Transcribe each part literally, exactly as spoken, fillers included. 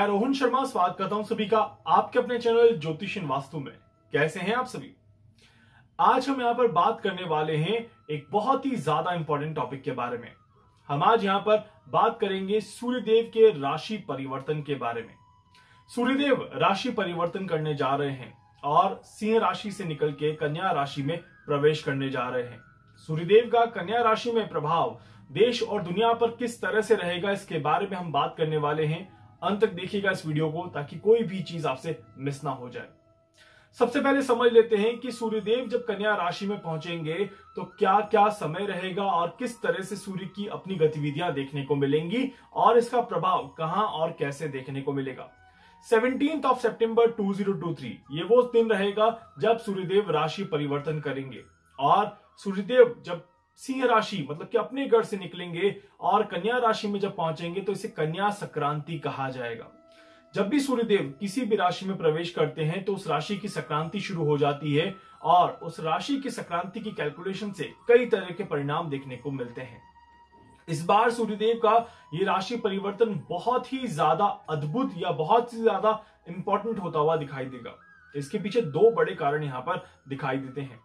मैं रोहन शर्मा स्वागत करता हूं सभी का आपके अपने चैनल ज्योतिषीय वास्तु में। कैसे हैं आप सभी? आज हम यहां पर बात करने वाले हैं एक बहुत ही ज्यादा इंपॉर्टेंट टॉपिक के बारे में। हम आज यहां पर बात करेंगे सूर्यदेव के राशि परिवर्तन के बारे में। सूर्यदेव राशि परिवर्तन करने जा रहे हैं और सिंह राशि से निकल के कन्या राशि में प्रवेश करने जा रहे हैं। सूर्यदेव का कन्या राशि में प्रभाव देश और दुनिया पर किस तरह से रहेगा, इसके बारे में हम बात करने वाले हैं। अंत तक देखिएगा इस वीडियो को ताकि कोई भी चीज आपसे मिस ना हो जाए। सबसे पहले समझ लेते हैं कि सूर्यदेव जब कन्या राशि में पहुंचेंगे तो क्या क्या समय रहेगा और किस तरह से सूर्य की अपनी गतिविधियां देखने को मिलेंगी और इसका प्रभाव कहां और कैसे देखने को मिलेगा। Seventeenth of September two thousand twenty three ये वो दिन रहेगा जब सूर्यदेव राशि परिवर्तन करेंगे और सूर्यदेव जब सिंह राशि मतलब कि अपने घर से निकलेंगे और कन्या राशि में जब पहुंचेंगे तो इसे कन्या संक्रांति कहा जाएगा। जब भी सूर्यदेव किसी भी राशि में प्रवेश करते हैं तो उस राशि की संक्रांति शुरू हो जाती है और उस राशि की संक्रांति की कैलकुलेशन से कई तरह के परिणाम देखने को मिलते हैं। इस बार सूर्यदेव का ये राशि परिवर्तन बहुत ही ज्यादा अद्भुत या बहुत ही ज्यादा इंपॉर्टेंट होता हुआ दिखाई देगा। इसके पीछे दो बड़े कारण यहां पर दिखाई देते हैं।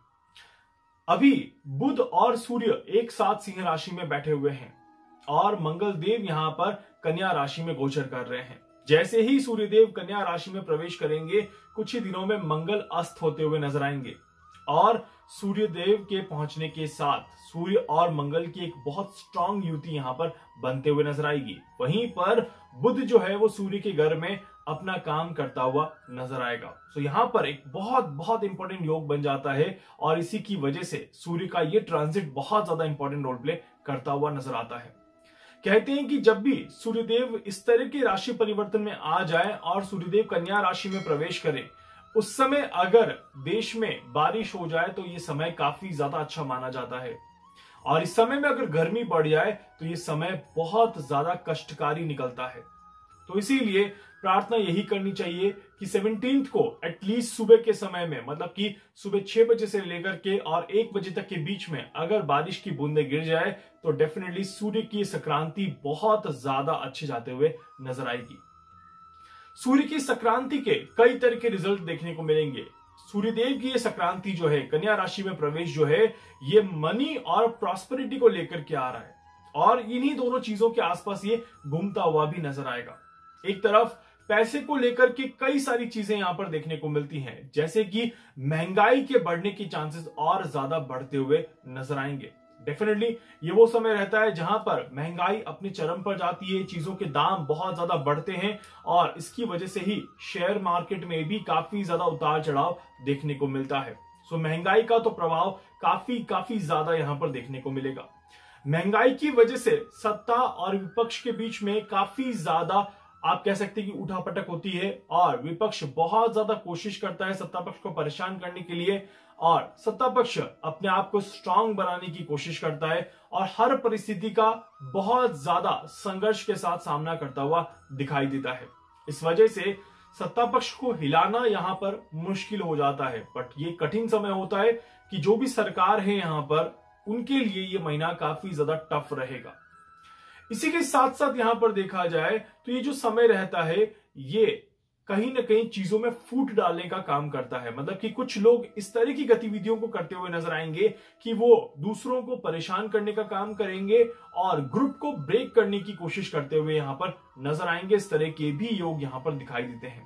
अभी बुध और सूर्य एक साथ सिंह राशि में बैठे हुए हैं और मंगल देव यहां पर कन्या राशि में गोचर कर रहे हैं। जैसे ही सूर्यदेव कन्या राशि में प्रवेश करेंगे कुछ ही दिनों में मंगल अस्त होते हुए नजर आएंगे और सूर्यदेव के पहुंचने के साथ सूर्य और मंगल की एक बहुत स्ट्रांग युति यहां पर बनते हुए नजर आएगी। वहीं पर बुध जो है वो सूर्य के घर में अपना काम करता हुआ नजर आएगा। तो यहां पर एक बहुत बहुत इंपॉर्टेंट योग बन जाता है और इसी की वजह से सूर्य का ये ट्रांजिट बहुत ज्यादा इंपॉर्टेंट रोल प्ले करता हुआ नजर आता है। कहते हैं कि जब भी सूर्यदेव इस तरह के राशि परिवर्तन में आ जाए और सूर्यदेव कन्या राशि में प्रवेश करें, उस समय अगर देश में बारिश हो जाए तो ये समय काफी ज्यादा अच्छा माना जाता है और इस समय में अगर गर्मी बढ़ जाए तो ये समय बहुत ज्यादा कष्टकारी निकलता है। तो इसीलिए प्रार्थना यही करनी चाहिए कि सेवनटीन्थ को एटलीस्ट सुबह के समय में मतलब कि सुबह छह बजे से लेकर के और एक बजे तक के बीच में अगर बारिश की बूंदें गिर जाए तो डेफिनेटली सूर्य की संक्रांति बहुत ज्यादा अच्छे जाते हुए नजर आएगी। सूर्य की संक्रांति के कई तरह के रिजल्ट देखने को मिलेंगे। सूर्यदेव की ये संक्रांति जो है कन्या राशि में प्रवेश जो है ये मनी और प्रॉस्पेरिटी को लेकर के आ रहा है और इन्हीं दोनों चीजों के आसपास ये घूमता हुआ भी नजर आएगा। एक तरफ पैसे को लेकर के कई सारी चीजें यहां पर देखने को मिलती हैं, जैसे कि महंगाई के बढ़ने की चांसेस और ज्यादा बढ़ते हुए नजर आएंगे। डेफिनेटली ये वो समय रहता है जहां पर महंगाई अपने चरम पर जाती है, चीजों के दाम बहुत ज्यादा बढ़ते हैं और इसकी वजह से ही शेयर मार्केट में भी काफी ज्यादा उतार चढ़ाव देखने को मिलता है। सो महंगाई का तो प्रभाव काफी काफी ज्यादा यहां पर देखने को मिलेगा। महंगाई की वजह से सत्ता और विपक्ष के बीच में काफी ज्यादा आप कह सकते हैं कि उठापटक होती है और विपक्ष बहुत ज्यादा कोशिश करता है सत्ता पक्ष को परेशान करने के लिए और सत्ता पक्ष अपने आप को स्ट्रांग बनाने की कोशिश करता है और हर परिस्थिति का बहुत ज्यादा संघर्ष के साथ सामना करता हुआ दिखाई देता है। इस वजह से सत्ता पक्ष को हिलाना यहां पर मुश्किल हो जाता है। बट ये कठिन समय होता है कि जो भी सरकार है यहां पर उनके लिए ये महीना काफी ज्यादा टफ रहेगा। इसी के साथ साथ यहां पर देखा जाए तो ये जो समय रहता है ये कहीं ना कहीं चीजों में फूट डालने का काम करता है। मतलब कि कुछ लोग इस तरह की गतिविधियों को करते हुए नजर आएंगे कि वो दूसरों को परेशान करने का काम करेंगे और ग्रुप को ब्रेक करने की कोशिश करते हुए यहां पर नजर आएंगे। इस तरह के भी योग यहां पर दिखाई देते हैं।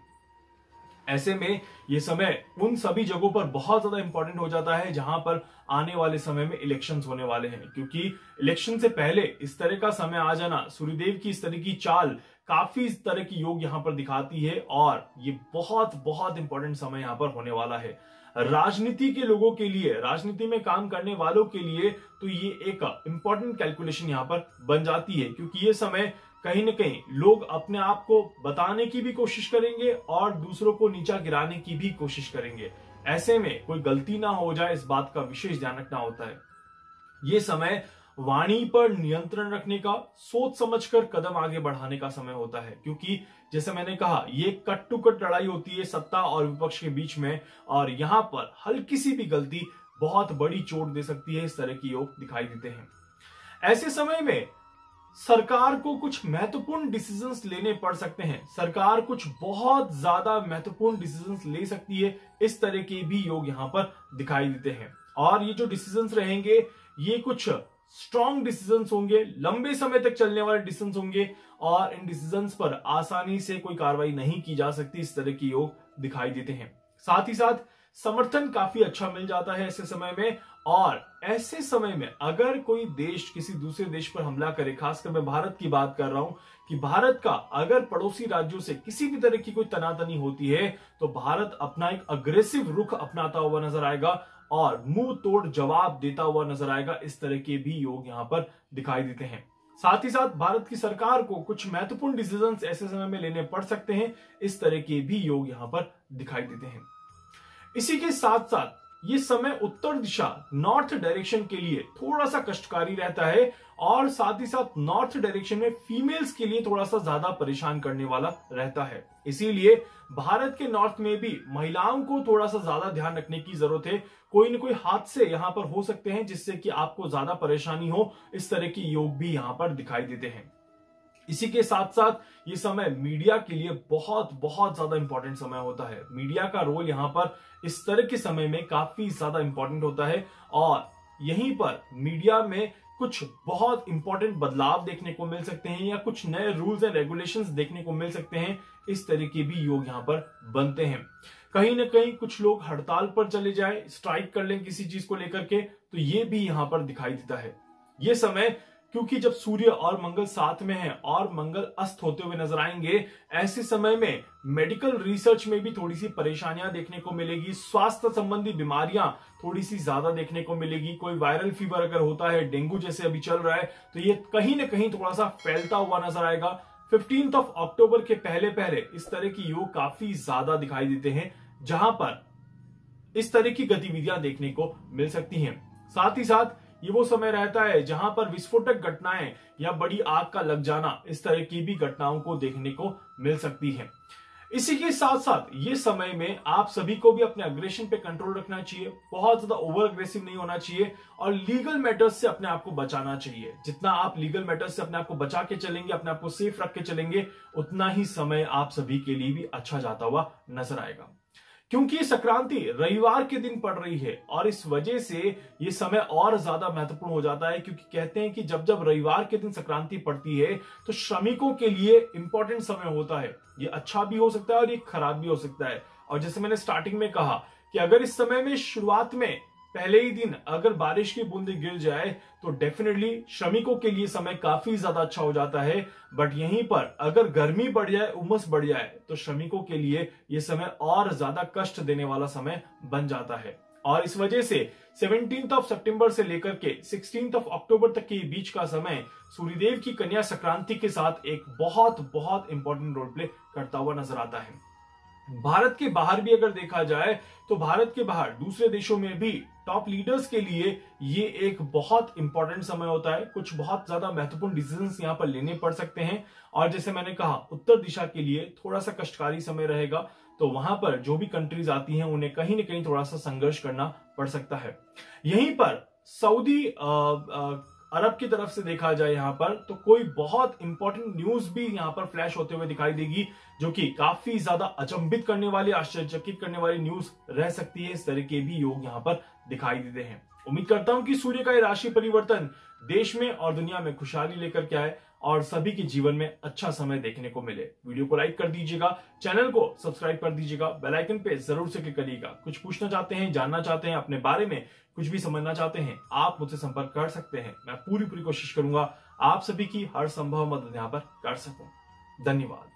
ऐसे में ये समय उन सभी जगहों पर बहुत ज्यादा इंपॉर्टेंट हो जाता है जहां पर आने वाले समय में इलेक्शंस होने वाले हैं, क्योंकि इलेक्शन से पहले इस तरह का समय आ जाना सूर्यदेव की इस तरह की चाल काफी इस तरह की योग यहां पर दिखाती है और ये बहुत बहुत इंपॉर्टेंट समय यहां पर होने वाला है। राजनीति के लोगों के लिए, राजनीति में काम करने वालों के लिए तो ये एक इंपॉर्टेंट कैलकुलेशन यहां पर बन जाती है, क्योंकि ये समय कहीं न कहीं लोग अपने आप को बताने की भी कोशिश करेंगे और दूसरों को नीचा गिराने की भी कोशिश करेंगे। ऐसे में कोई गलती ना हो जाए इस बात का विशेष ध्यान रखना होता है। ये समय वाणी पर नियंत्रण रखने का, सोच समझकर कदम आगे बढ़ाने का समय होता है, क्योंकि जैसे मैंने कहा ये कट टू कट लड़ाई होती है सत्ता और विपक्ष के बीच में और यहां पर हल्की सी भी गलती बहुत बड़ी चोट दे सकती है। इस तरह की योग दिखाई देते हैं। ऐसे समय में सरकार को कुछ महत्वपूर्ण डिसीजंस लेने पड़ सकते हैं। सरकार कुछ बहुत ज्यादा महत्वपूर्ण डिसीजंस ले सकती है। इस तरह के भी योग यहां पर दिखाई देते हैं। और ये जो डिसीजंस रहेंगे ये कुछ स्ट्रॉन्ग डिसीजंस होंगे, लंबे समय तक चलने वाले डिसीजंस होंगे और इन डिसीजंस पर आसानी से कोई कार्रवाई नहीं की जा सकती। इस तरह के योग दिखाई देते हैं। साथ ही साथ समर्थन काफी अच्छा मिल जाता है ऐसे समय में। और ऐसे समय में अगर कोई देश किसी दूसरे देश पर हमला करे, खासकर मैं भारत की बात कर रहा हूं कि भारत का अगर पड़ोसी राज्यों से किसी भी तरह की कोई तनातनी होती है तो भारत अपना एक अग्रेसिव रुख अपनाता हुआ नजर आएगा और मुंह तोड़ जवाब देता हुआ नजर आएगा। इस तरह के भी योग यहां पर दिखाई देते हैं। साथ ही साथ भारत की सरकार को कुछ महत्वपूर्ण डिसीजंस ऐसे समय में लेने पड़ सकते हैं। इस तरह के भी योग यहां पर दिखाई देते हैं। इसी के साथ साथ ये समय उत्तर दिशा नॉर्थ डायरेक्शन के लिए थोड़ा सा कष्टकारी रहता है और साथ ही साथ नॉर्थ डायरेक्शन में फीमेल्स के लिए थोड़ा सा ज्यादा परेशान करने वाला रहता है। इसीलिए भारत के नॉर्थ में भी महिलाओं को थोड़ा सा ज्यादा ध्यान रखने की जरूरत है। कोई न कोई हादसे यहां पर हो सकते हैं जिससे कि आपको ज्यादा परेशानी हो। इस तरह के योग भी यहां पर दिखाई देते हैं। इसी के साथ साथ ये समय मीडिया के लिए बहुत बहुत ज्यादा इंपॉर्टेंट समय होता है। मीडिया का रोल यहां पर इस तरह के समय में काफी ज्यादा इंपॉर्टेंट होता है और यहीं पर मीडिया में कुछ बहुत इंपॉर्टेंट बदलाव देखने को मिल सकते हैं या कुछ नए रूल्स एंड रेगुलेशंस देखने को मिल सकते हैं। इस तरह के भी योग यहां पर बनते हैं। कहीं ना कहीं कुछ लोग हड़ताल पर चले जाए, स्ट्राइक कर लें किसी चीज को लेकर के, तो ये भी यहां पर दिखाई देता है। ये समय क्योंकि जब सूर्य और मंगल साथ में हैं और मंगल अस्त होते हुए नजर आएंगे, ऐसे समय में मेडिकल रिसर्च में भी थोड़ी सी परेशानियां देखने को मिलेगी। स्वास्थ्य संबंधी बीमारियां थोड़ी सी ज्यादा देखने को मिलेगी। कोई वायरल फीवर अगर होता है, डेंगू जैसे अभी चल रहा है, तो ये कहीं ना कहीं थोड़ा सा फैलता हुआ नजर आएगा। फिफ्टींथ ऑफ अक्टूबर के पहले पहले इस तरह की योग काफी ज्यादा दिखाई देते हैं जहां पर इस तरह की गतिविधियां देखने को मिल सकती हैं। साथ ही साथ ये वो समय रहता है जहां पर विस्फोटक घटनाएं या बड़ी आग का लग जाना, इस तरह की भी घटनाओं को देखने को मिल सकती है। इसी के साथ साथ ये समय में आप सभी को भी अपने अग्रेशन पे कंट्रोल रखना चाहिए। बहुत ज्यादा ओवर अग्रेसिव नहीं होना चाहिए और लीगल मैटर्स से अपने आप को बचाना चाहिए। जितना आप लीगल मैटर्स से अपने आप को बचा के चलेंगे, अपने आप को सेफ रख के चलेंगे, उतना ही समय आप सभी के लिए भी अच्छा जाता हुआ नजर आएगा। क्योंकि संक्रांति रविवार के दिन पड़ रही है और इस वजह से ये समय और ज्यादा महत्वपूर्ण हो जाता है, क्योंकि कहते हैं कि जब जब रविवार के दिन संक्रांति पड़ती है तो श्रमिकों के लिए इंपॉर्टेंट समय होता है। ये अच्छा भी हो सकता है और ये खराब भी हो सकता है। और जैसे मैंने स्टार्टिंग में कहा कि अगर इस समय में शुरुआत में पहले ही दिन अगर बारिश की बूंदें गिर जाए तो डेफिनेटली श्रमिकों के लिए समय काफी ज्यादा अच्छा हो जाता है। बट यहीं पर अगर गर्मी बढ़ जाए, उमस बढ़ जाए, तो श्रमिकों के लिए यह समय और ज्यादा कष्ट देने वाला समय बन जाता है। और इस वजह से सेवनटीन्थ ऑफ सितंबर से लेकर के सिक्सटीन्थ ऑफ अक्टूबर तक के बीच का समय सूर्यदेव की कन्या संक्रांति के साथ एक बहुत बहुत इंपॉर्टेंट रोल प्ले करता हुआ नजर आता है। भारत के बाहर भी अगर देखा जाए तो भारत के बाहर दूसरे देशों में भी टॉप लीडर्स के लिए ये एक बहुत इंपॉर्टेंट समय होता है। कुछ बहुत ज्यादा महत्वपूर्ण डिसीजंस यहाँ पर लेने पड़ सकते हैं और जैसे मैंने कहा उत्तर दिशा के लिए थोड़ा सा कष्टकारी समय रहेगा, तो वहां पर जो भी कंट्रीज आती हैं उन्हें कहीं ना कहीं थोड़ा सा संघर्ष करना पड़ सकता है। यहीं पर सऊदी आ, आ, अरब की तरफ से देखा जाए यहाँ पर तो कोई बहुत इंपॉर्टेंट न्यूज भी यहाँ पर फ्लैश होते हुए दिखाई देगी, जो कि काफी ज्यादा अचंभित करने वाली, आश्चर्यचकित करने वाली न्यूज रह सकती है। इस तरह के भी योग यहाँ पर दिखाई देते हैं। उम्मीद करता हूं कि सूर्य का ये राशि परिवर्तन देश में और दुनिया में खुशहाली लेकर के आए और सभी के जीवन में अच्छा समय देखने को मिले। वीडियो को लाइक कर दीजिएगा, चैनल को सब्सक्राइब कर दीजिएगा, बेल आइकन पे जरूर से क्लिक करिएगा। कुछ पूछना चाहते हैं, जानना चाहते हैं, अपने बारे में कुछ भी समझना चाहते हैं, आप मुझसे संपर्क कर सकते हैं। मैं पूरी पूरी कोशिश करूंगा आप सभी की हर संभव मदद यहाँ पर कर सकूं। धन्यवाद।